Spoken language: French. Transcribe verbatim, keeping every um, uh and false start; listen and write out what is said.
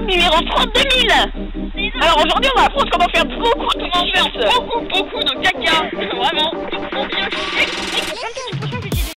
numéro trente-deux mille. Alors aujourd'hui, on va apprendre comment faire beaucoup de t-shirts. Beaucoup, beaucoup